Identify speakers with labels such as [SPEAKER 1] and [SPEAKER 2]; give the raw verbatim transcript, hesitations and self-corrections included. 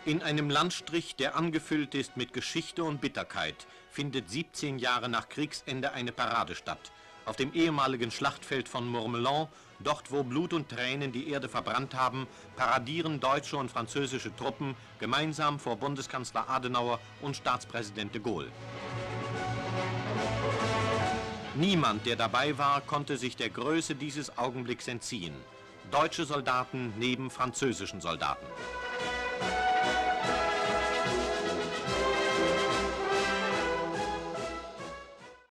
[SPEAKER 1] In einem Landstrich, der angefüllt ist mit Geschichte und Bitterkeit, findet siebzehn Jahre nach Kriegsende eine Parade statt. Auf dem ehemaligen Schlachtfeld von Mourmelon, dort wo Blut und Tränen die Erde verbrannt haben, paradieren deutsche und französische Truppen gemeinsam vor Bundeskanzler Adenauer und Staatspräsident de Gaulle. Niemand, der dabei war, konnte sich der Größe dieses Augenblicks entziehen. Deutsche Soldaten neben französischen Soldaten.